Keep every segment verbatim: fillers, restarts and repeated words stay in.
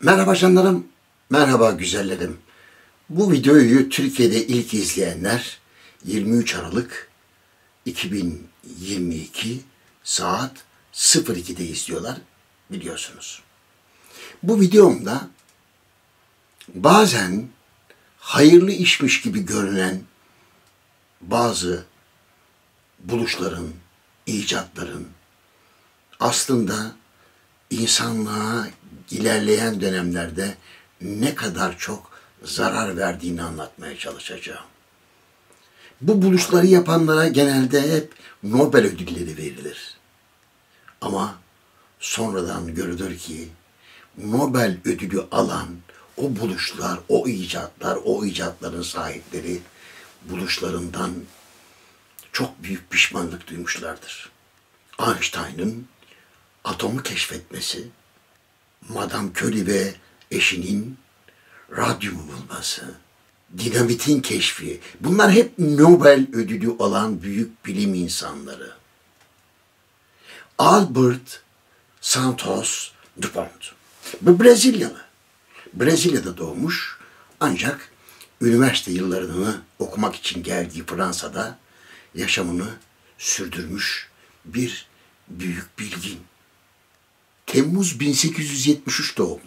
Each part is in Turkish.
Merhaba canlarım, merhaba güzellerim. Bu videoyu Türkiye'de ilk izleyenler yirmi üç Aralık iki bin yirmi iki saat sıfır ikide izliyorlar biliyorsunuz. Bu videomda bazen hayırlı işmiş gibi görünen bazı buluşların, icatların aslında insanlığa ilerleyen dönemlerde ne kadar çok zarar verdiğini anlatmaya çalışacağım. Bu buluşları yapanlara genelde hep Nobel ödülleri verilir. Ama sonradan görülür ki Nobel ödülü alan o buluşlar, o icatlar, o icatların sahipleri buluşlarından çok büyük pişmanlık duymuşlardır. Einstein'ın atomu keşfetmesi, Madame Curie ve eşinin radyumu bulması, dinamitin keşfi, bunlar hep Nobel ödülü alan büyük bilim insanları. Albert Santos Dumont, bu Brezilyalı. Brezilya'da doğmuş ancak üniversite yıllarını okumak için geldiği Fransa'da yaşamını sürdürmüş bir büyük bilgin. Temmuz bin sekiz yüz yetmiş üç doğumlu.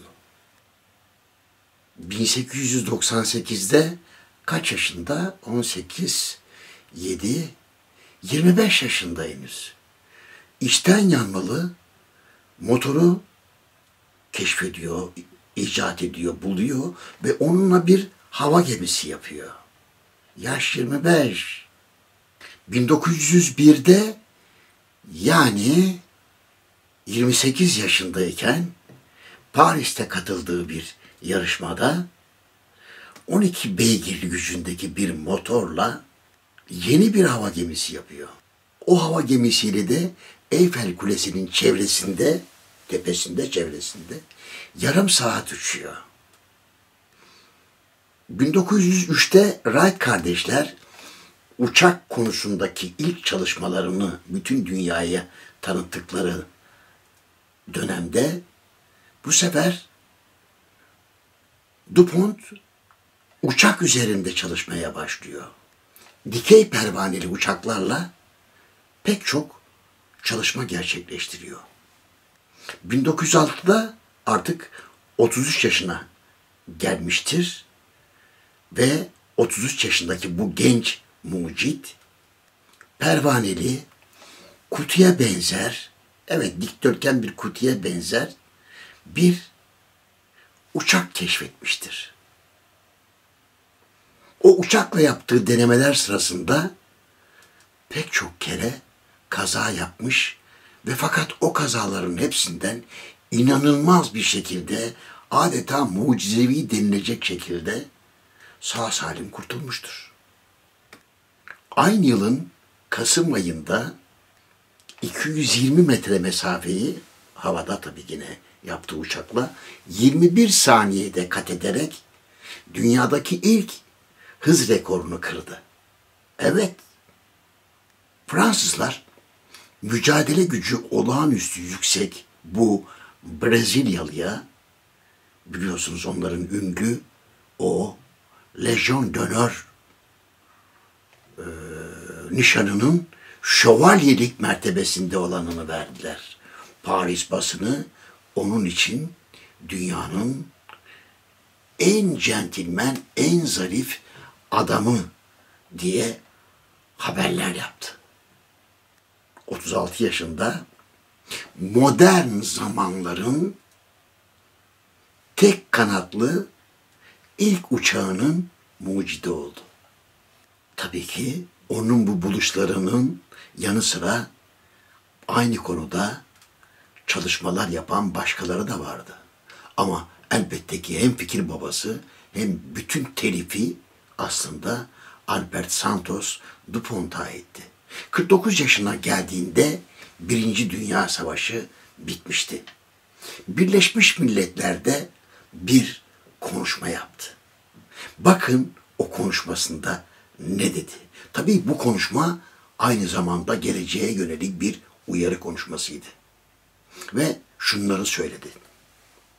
bin sekiz yüz doksan sekizde kaç yaşında? on sekiz, yedi, yirmi beş yaşında henüz. İçten yanmalı motoru keşfediyor, icat ediyor, buluyor ve onunla bir hava gemisi yapıyor. Yaş yirmi beş. bin dokuz yüz birde yani yirmi sekiz yaşındayken Paris'te katıldığı bir yarışmada on iki beygir gücündeki bir motorla yeni bir hava gemisi yapıyor. O hava gemisiyle de Eyfel Kulesi'nin çevresinde, tepesinde, çevresinde yarım saat uçuyor. bin dokuz yüz üçte Wright kardeşler uçak konusundaki ilk çalışmalarını bütün dünyaya tanıttıkları dönemde bu sefer Dumont uçak üzerinde çalışmaya başlıyor. Dikey pervaneli uçaklarla pek çok çalışma gerçekleştiriyor. bin dokuz yüz altıda artık otuz üç yaşına gelmiştir ve otuz üç yaşındaki bu genç mucit pervaneli kutuya benzer, evet dikdörtgen bir kutuya benzer bir uçak keşfetmiştir. O uçakla yaptığı denemeler sırasında pek çok kere kaza yapmış ve fakat o kazaların hepsinden inanılmaz bir şekilde adeta mucizevi denilecek şekilde sağ salim kurtulmuştur. Aynı yılın Kasım ayında iki yüz yirmi metre mesafeyi havada tabii yine yaptığı uçakla yirmi bir saniyede kat ederek dünyadaki ilk hız rekorunu kırdı. Evet, Fransızlar mücadele gücü olağanüstü yüksek bu Brezilyalıya, biliyorsunuz onların ünlü o Legion d'Honneur e, nişanının şövalyelik mertebesinde olanını verdiler. Paris basını onun için dünyanın en centilmen, en zarif adamı diye haberler yaptı. otuz altı yaşında modern zamanların tek kanatlı ilk uçağının mucidi oldu. Tabii ki onun bu buluşlarının yanı sıra aynı konuda çalışmalar yapan başkaları da vardı. Ama elbette ki hem fikir babası hem bütün telifi aslında Albert Santos Dumont'a aitti. kırk dokuz yaşına geldiğinde Birinci Dünya Savaşı bitmişti. Birleşmiş Milletler'de bir konuşma yaptı. Bakın o konuşmasında ne dedi? Tabii bu konuşma aynı zamanda geleceğe yönelik bir uyarı konuşmasıydı. Ve şunları söyledi.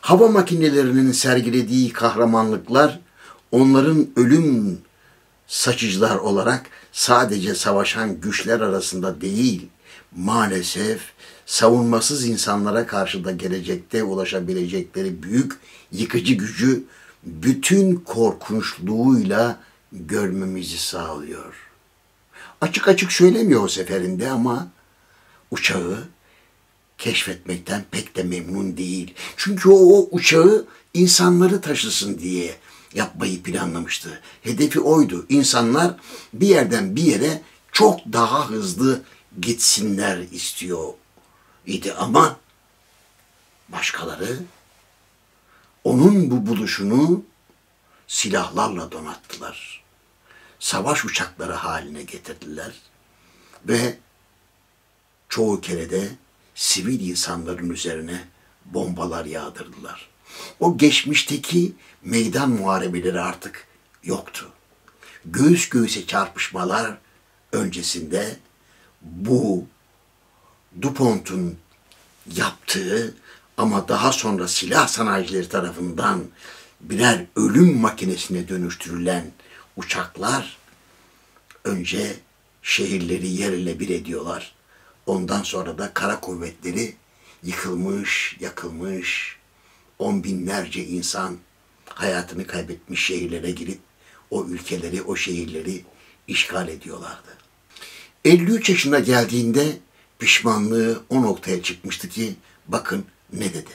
Hava makinelerinin sergilediği kahramanlıklar onların ölüm saçıcılar olarak sadece savaşan güçler arasında değil, maalesef savunmasız insanlara karşı da gelecekte ulaşabilecekleri büyük yıkıcı gücü bütün korkunçluğuyla görmemizi sağlıyor. Açık açık söylemiyor o seferinde ama uçağı keşfetmekten pek de memnun değil. Çünkü o, o uçağı insanları taşısın diye yapmayı planlamıştı. Hedefi oydu. İnsanlar bir yerden bir yere çok daha hızlı gitsinler istiyor idi ama başkaları onun bu buluşunu silahlarla donattılar. Savaş uçakları haline getirdiler ve çoğu kere de sivil insanların üzerine bombalar yağdırdılar. O geçmişteki meydan muharebeleri artık yoktu. Göğüs göğüse çarpışmalar öncesinde bu DuPont'un yaptığı ama daha sonra silah sanayicileri tarafından birer ölüm makinesine dönüştürülen uçaklar önce şehirleri yerle bir ediyorlar. Ondan sonra da kara kuvvetleri yıkılmış, yakılmış, on binlerce insan hayatını kaybetmiş şehirlere girip o ülkeleri, o şehirleri işgal ediyorlardı. elli üç yaşına geldiğinde pişmanlığı o noktaya çıkmıştı ki bakın ne dedi.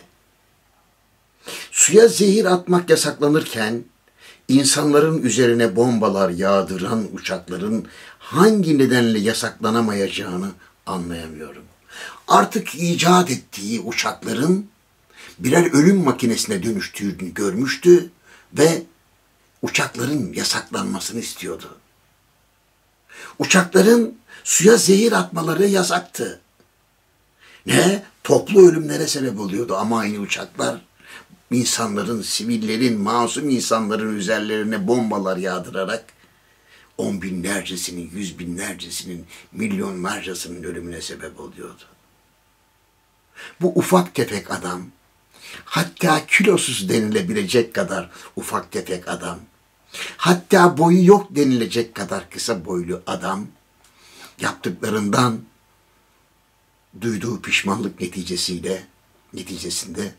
Suya zehir atmak yasaklanırken insanların üzerine bombalar yağdıran uçakların hangi nedenle yasaklanamayacağını anlayamıyorum. Artık icat ettiği uçakların birer ölüm makinesine dönüştüğünü görmüştü ve uçakların yasaklanmasını istiyordu. Uçakların suya zehir atmaları yasaktı. Ne? Toplu ölümlere sebep oluyordu ama aynı uçaklar insanların, sivillerin, masum insanların üzerlerine bombalar yağdırarak on binlercesinin, yüz binlercesinin, milyonlarcasının ölümüne sebep oluyordu. Bu ufak tefek adam, hatta kilosuz denilebilecek kadar ufak tefek adam, hatta boyu yok denilecek kadar kısa boylu adam, yaptıklarından duyduğu pişmanlık neticesiyle, neticesinde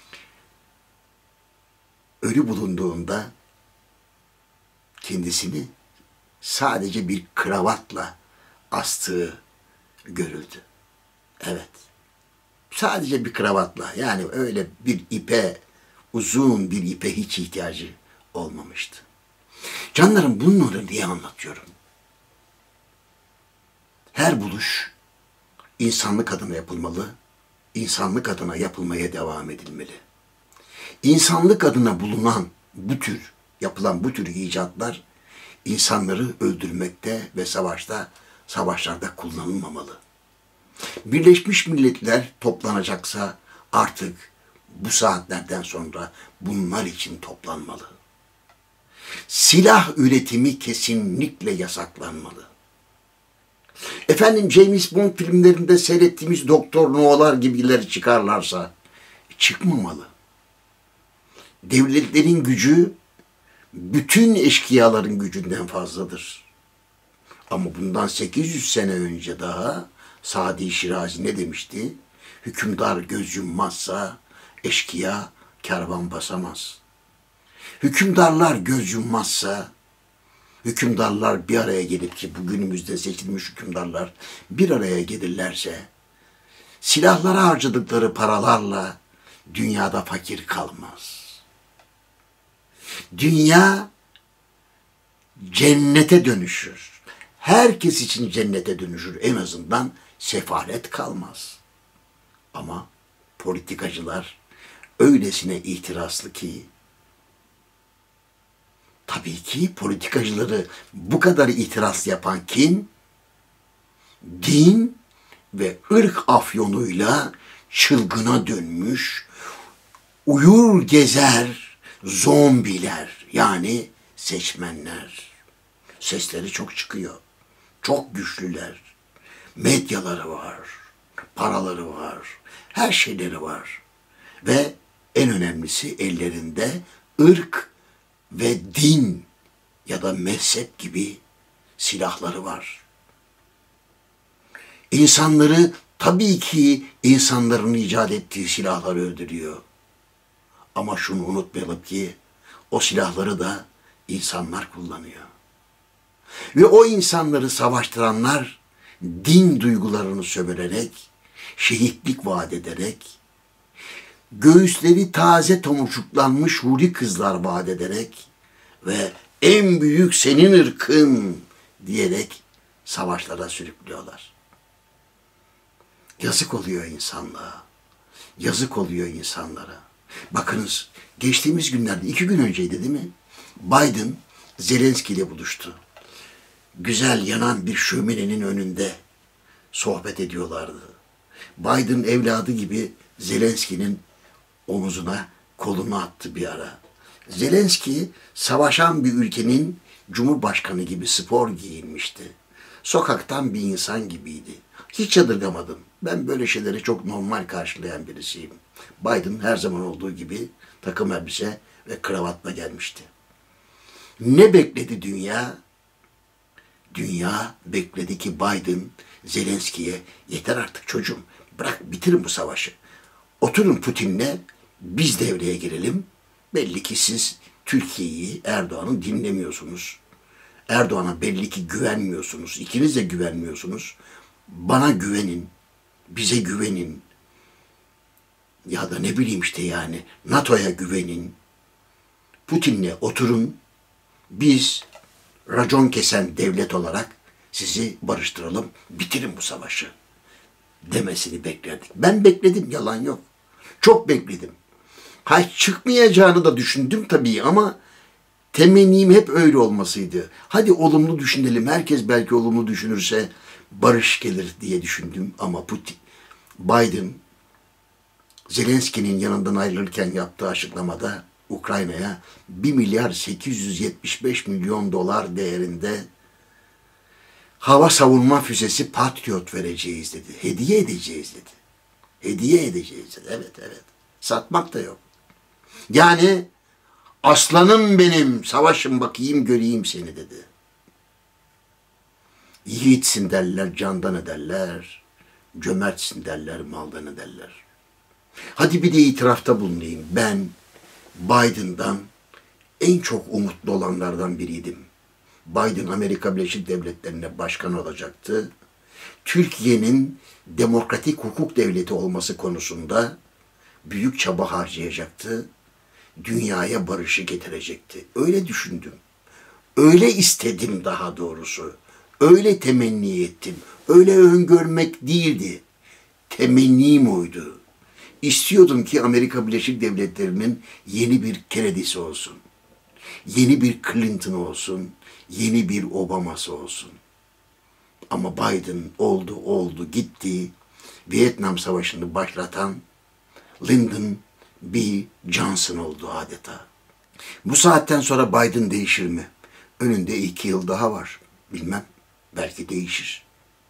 ölü bulunduğunda kendisini sadece bir kravatla astığı görüldü. Evet. Sadece bir kravatla, yani öyle bir ipe, uzun bir ipe hiç ihtiyacı olmamıştı. Canlarım, bunları niye anlatıyorum? Her buluş insanlık adına yapılmalı, insanlık adına yapılmaya devam edilmeli. İnsanlık adına bulunan bu tür, yapılan bu tür icatlar insanları öldürmekte ve savaşta, savaşlarda kullanılmamalı. Birleşmiş Milletler toplanacaksa artık bu saatlerden sonra bunlar için toplanmalı. Silah üretimi kesinlikle yasaklanmalı. Efendim, James Bond filmlerinde seyrettiğimiz Doktor No'lar gibileri çıkarlarsa çıkmamalı. Devletlerin gücü bütün eşkıyaların gücünden fazladır. Ama bundan sekiz yüz sene önce daha Sadi Şirazi ne demişti? Hükümdar göz yummazsa eşkıya kervan basamaz. Hükümdarlar göz yummazsa, hükümdarlar bir araya gelip ki bugünümüzde seçilmiş hükümdarlar bir araya gelirlerse, silahlara harcadıkları paralarla dünyada fakir kalmaz. Dünya cennete dönüşür. Herkes için cennete dönüşür. En azından sefalet kalmaz. Ama politikacılar öylesine ihtiraslı ki, tabii ki politikacıları bu kadar itiraz yapan kim? Din ve ırk afyonuyla çılgına dönmüş, uyur gezer zombiler, yani seçmenler. Sesleri çok çıkıyor. Çok güçlüler. Medyaları var. Paraları var. Her şeyleri var. Ve en en önemlisi ellerinde ırk ve din ya da mezhep gibi silahları var. İnsanları tabii ki insanların icat ettiği silahlar öldürüyor. Ama şunu unutmayalım ki o silahları da insanlar kullanıyor. Ve o insanları savaştıranlar din duygularını sömürerek, şehitlik vaat ederek, göğüsleri taze tomurcuklanmış huri kızlar vaat ederek ve en büyük senin ırkın diyerek savaşlara sürüklüyorlar. Yazık oluyor insanlığa. Yazık oluyor insanlara. Bakınız geçtiğimiz günlerde, iki gün önceydi değil mi? Biden Zelenski ile buluştu. Güzel yanan bir şöminenin önünde sohbet ediyorlardı. Biden evladı gibi Zelenski'nin omuzuna kolunu attı bir ara. Zelenski savaşan bir ülkenin cumhurbaşkanı gibi spor giyinmişti. Sokaktan bir insan gibiydi. Hiç yadırgamadım. Ben böyle şeyleri çok normal karşılayan birisiyim. Biden her zaman olduğu gibi takım elbise ve kravatla gelmişti. Ne bekledi dünya? Dünya bekledi ki Biden Zelenski'ye yeter artık çocuğum, bırak bitirin bu savaşı. Oturun Putin'le biz devreye girelim. Belli ki siz Türkiye'yi, Erdoğan'ı dinlemiyorsunuz. Erdoğan'a belli ki güvenmiyorsunuz. İkiniz de güvenmiyorsunuz. Bana güvenin, bize güvenin. Ya da ne bileyim işte yani NATO'ya güvenin. Putin'le oturun. Biz racon kesen devlet olarak sizi barıştıralım, bitirin bu savaşı demesini beklerdik. Ben bekledim, yalan yok. Çok bekledim. Hay çıkmayacağını da düşündüm tabii ama temennim hep öyle olmasıydı. Hadi olumlu düşünelim, herkes belki olumlu düşünürse barış gelir diye düşündüm ama Putin, Biden, Zelenski'nin yanından ayrılırken yaptığı açıklamada Ukrayna'ya bir milyar sekiz yüz yetmiş beş milyon dolar değerinde hava savunma füzesi Patriot vereceğiz dedi. Hediye edeceğiz dedi. Hediye edeceğiz dedi. Evet evet. Satmak da yok. Yani aslanım benim, savaşın bakayım göreyim seni dedi. Yiğitsin derler, candan ederler. Cömertsin derler, maldan ederler. Hadi bir de itirafta bulunayım. Ben Biden'dan en çok umutlu olanlardan biriydim. Biden Amerika Birleşik Devletleri'ne başkan olacaktı. Türkiye'nin demokratik hukuk devleti olması konusunda büyük çaba harcayacaktı. Dünyaya barışı getirecekti. Öyle düşündüm. Öyle istedim daha doğrusu. Öyle temenni ettim. Öyle öngörmek değildi. Temennim oydu. İstiyordum ki Amerika Birleşik Devletleri'nin yeni bir Kennedy'si olsun. Yeni bir Clinton olsun. Yeni bir Obama'sı olsun. Ama Biden oldu oldu gitti. Vietnam Savaşı'nı başlatan Lyndon B. Johnson oldu adeta. Bu saatten sonra Biden değişir mi? Önünde iki yıl daha var. Bilmem. Belki değişir.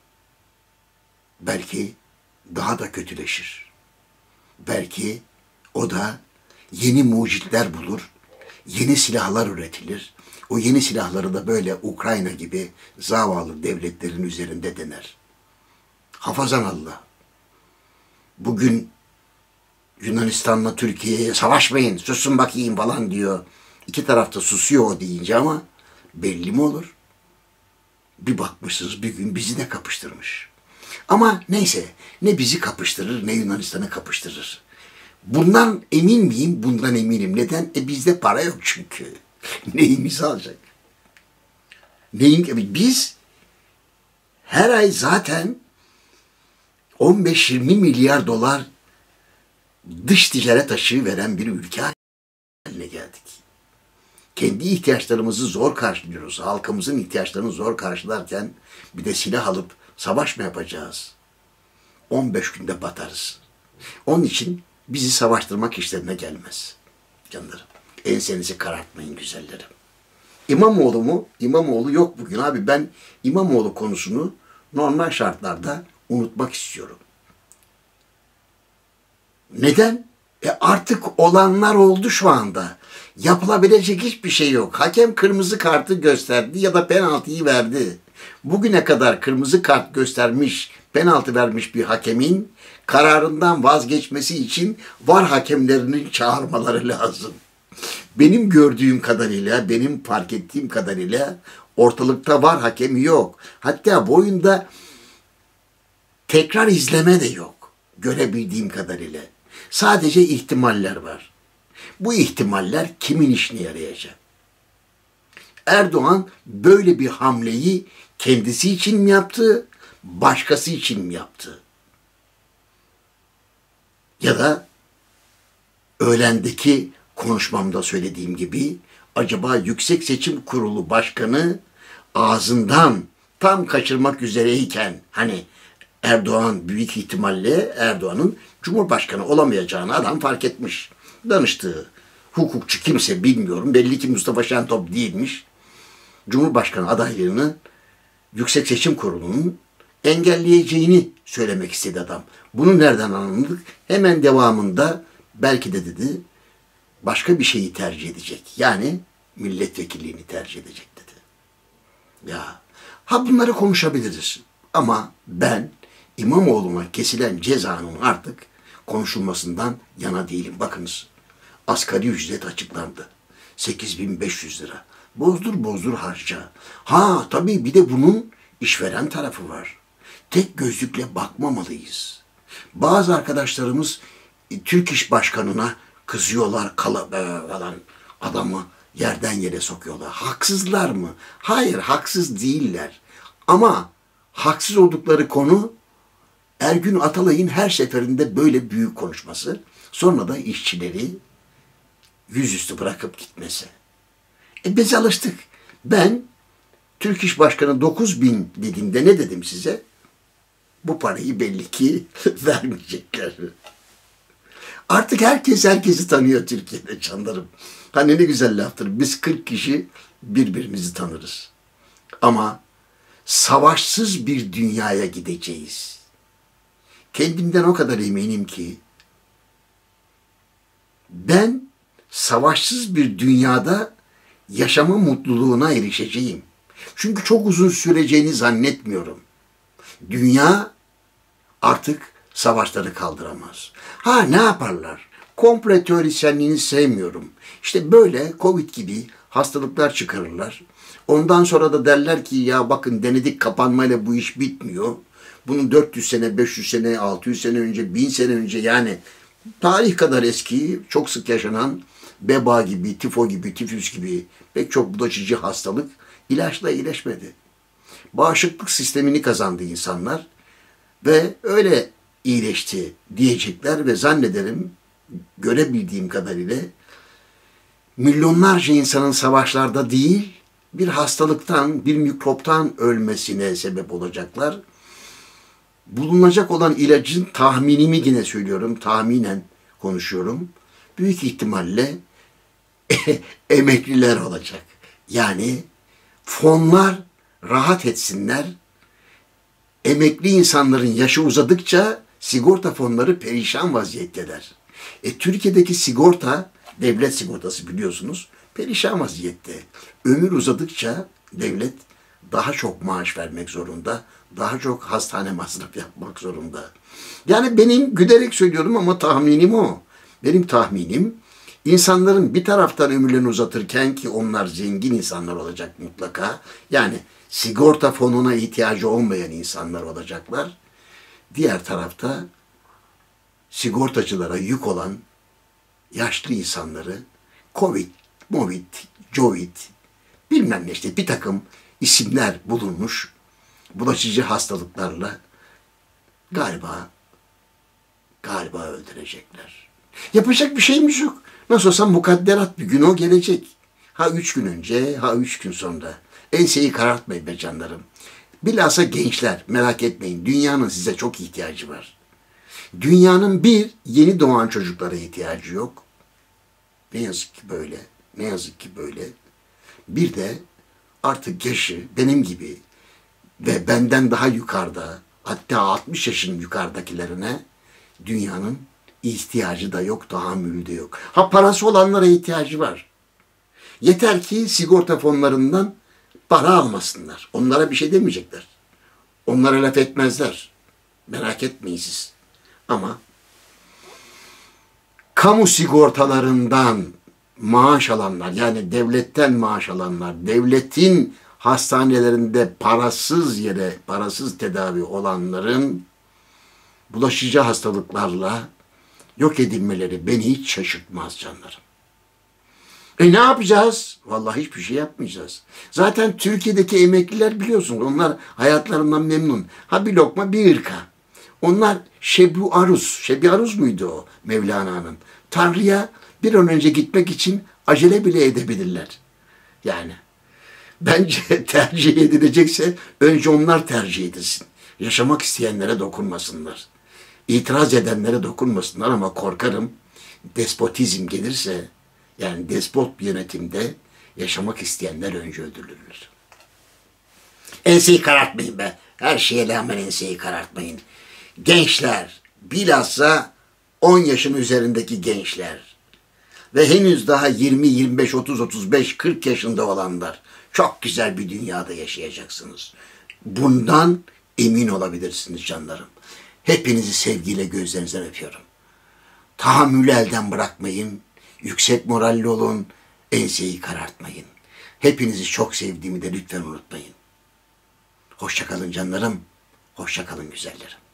Belki daha da kötüleşir. Belki o da yeni mucitler bulur, yeni silahlar üretilir. O yeni silahları da böyle Ukrayna gibi zavallı devletlerin üzerinde dener. Hafazan Allah. Bugün Yunanistan'la Türkiye'ye savaşmayın, susun bakayım falan diyor. İki tarafta susuyor o deyince ama belli mi olur? Bir bakmışsınız bir gün bizi de kapıştırmış. Ama neyse, ne bizi kapıştırır ne Yunanistan'ı kapıştırır. Bundan emin miyim? Bundan eminim. Neden? E bizde para yok çünkü. Neyimizi alacak? Neyim? Biz her ay zaten on beş yirmi milyar dolar dış ticaret açığı veren bir ülke haline geldik. Kendi ihtiyaçlarımızı zor karşılıyoruz. Halkımızın ihtiyaçlarını zor karşılarken bir de silah alıp savaş mı yapacağız? on beş günde batarız. Onun için bizi savaştırmak işlerine gelmez. Canlarım. Ensenizi karartmayın güzellerim. İmamoğlu mu? İmamoğlu yok bugün abi. Ben İmamoğlu konusunu normal şartlarda unutmak istiyorum. Neden? E artık olanlar oldu şu anda. Yapılabilecek hiçbir şey yok. Hakem kırmızı kartı gösterdi ya da penaltıyı verdi. Bugüne kadar kırmızı kart göstermiş, penaltı vermiş bir hakemin kararından vazgeçmesi için var hakemlerinin çağırmaları lazım. Benim gördüğüm kadarıyla, benim fark ettiğim kadarıyla ortalıkta var hakemi yok. Hatta bu oyunda tekrar izleme de yok. Görebildiğim kadarıyla. Sadece ihtimaller var. Bu ihtimaller kimin işine yarayacak? Erdoğan böyle bir hamleyi kendisi için mi yaptı, başkası için mi yaptı? Ya da öğlendeki konuşmamda söylediğim gibi acaba Yüksek Seçim Kurulu Başkanı ağzından tam kaçırmak üzereyken hani Erdoğan büyük ihtimalle Erdoğan'ın Cumhurbaşkanı olamayacağını adam fark etmiş. Danıştığı hukukçu kimse bilmiyorum. Belli ki Mustafa Şentop değilmiş. Cumhurbaşkanı adaylığını Yüksek Seçim Kurulu'nun engelleyeceğini söylemek istedi adam. Bunu nereden anladık? Hemen devamında belki de dedi başka bir şeyi tercih edecek. Yani milletvekilliğini tercih edecek dedi. Ya ha bunları konuşabiliriz. Ama ben İmamoğlu'na kesilen cezanın artık konuşulmasından yana değilim. Bakınız asgari ücret açıklandı. sekiz bin beş yüz lira. Bozdur bozdur harca. Ha tabii bir de bunun işveren tarafı var. Tek gözlükle bakmamalıyız. Bazı arkadaşlarımız e, Türk İş Başkanı'na kızıyorlar kala falan adamı yerden yere sokuyorlar. Haksızlar mı? Hayır haksız değiller. Ama haksız oldukları konu Ergün Atalay'ın her seferinde böyle büyük konuşması. Sonra da işçileri yüzüstü bırakıp gitmesi. E biz alıştık. Ben Türk İş Başkanı dokuz bin dediğimde ne dedim size? Bu parayı belli ki vermeyecekler. Artık herkes herkesi tanıyor Türkiye'de canlarım. Hani ne güzel laftır. Biz kırk kişi birbirimizi tanırız. Ama savaşsız bir dünyaya gideceğiz. Kendimden o kadar eminim ki ben savaşsız bir dünyada yaşama mutluluğuna erişeceğim. Çünkü çok uzun süreceğini zannetmiyorum. Dünya artık savaşları kaldıramaz. Ha ne yaparlar? Komplo teorisyenliğini sevmiyorum. İşte böyle Covid gibi hastalıklar çıkarırlar. Ondan sonra da derler ki ya bakın denedik kapanmayla bu iş bitmiyor. Bunun dört yüz sene, beş yüz sene, altı yüz sene önce, bin sene önce yani tarih kadar eski, çok sık yaşanan veba gibi, tifo gibi, tifüs gibi pek çok bulaşıcı hastalık ilaçla iyileşmedi. Bağışıklık sistemini kazandı insanlar ve öyle iyileşti diyecekler ve zannederim görebildiğim kadarıyla milyonlarca insanın savaşlarda değil bir hastalıktan, bir mikroptan ölmesine sebep olacaklar. Bulunacak olan ilacın tahminimi yine söylüyorum, tahminen konuşuyorum. Büyük ihtimalle emekliler olacak. Yani fonlar rahat etsinler. Emekli insanların yaşı uzadıkça sigorta fonları perişan vaziyetteler. E, Türkiye'deki sigorta, devlet sigortası biliyorsunuz, perişan vaziyette. Ömür uzadıkça devlet daha çok maaş vermek zorunda, daha çok hastane masraf yapmak zorunda. Yani benim gülerek söylüyorum ama tahminim o. Benim tahminim insanların bir taraftan ömürlerini uzatırken ki onlar zengin insanlar olacak mutlaka. Yani sigorta fonuna ihtiyacı olmayan insanlar olacaklar. Diğer tarafta sigortacılara yük olan yaşlı insanları Covid, Movid, Covid bilmem ne işte bir takım isimler bulunmuş bulaşıcı hastalıklarla galiba galiba öldürecekler. Yapacak bir şeyimiz yok. Nasıl olsa mukadderat bir gün o gelecek. Ha üç gün önce, ha üç gün sonra. Enseyi karartmayın be canlarım. Bilhassa gençler merak etmeyin. Dünyanın size çok ihtiyacı var. Dünyanın bir yeni doğan çocuklara ihtiyacı yok. Ne yazık ki böyle. Ne yazık ki böyle. Bir de artık yaşı benim gibi ve benden daha yukarıda hatta altmış yaşın yukarıdakilerine dünyanın ihtiyacı da yok, tahammülü de yok. Ha, parası olanlara ihtiyacı var. Yeter ki sigorta fonlarından para almasınlar. Onlara bir şey demeyecekler. Onlara laf etmezler. Merak etmeyin siz. Ama kamu sigortalarından maaş alanlar, yani devletten maaş alanlar, devletin hastanelerinde parasız yere, parasız tedavi olanların bulaşıcı hastalıklarla yok edilmeleri beni hiç şaşırtmaz canlarım. E ne yapacağız? Vallahi hiçbir şey yapmayacağız. Zaten Türkiye'deki emekliler biliyorsunuz, onlar hayatlarından memnun. Ha bir lokma bir ırka. Onlar şebu aruz, şebi aruz muydu o Mevlana'nın? Tanrı'ya bir an önce gitmek için acele bile edebilirler. Yani bence tercih edilecekse önce onlar tercih edilsin. Yaşamak isteyenlere dokunmasınlar. İtiraz edenlere dokunmasınlar ama korkarım despotizm gelirse, yani despot bir yönetimde yaşamak isteyenler önce öldürülür. Enseyi karartmayın be. Her şeye rağmen enseyi karartmayın. Gençler, bilhassa on yaşın üzerindeki gençler ve henüz daha yirmi, yirmi beş, otuz, otuz beş, kırk yaşında olanlar, çok güzel bir dünyada yaşayacaksınız. Bundan emin olabilirsiniz canlarım. Hepinizi sevgiyle gözlerinizden öpüyorum. Tahammülü elden bırakmayın. Yüksek moralli olun. Enseyi karartmayın. Hepinizi çok sevdiğimi de lütfen unutmayın. Hoşça kalın canlarım. Hoşça kalın güzellerim.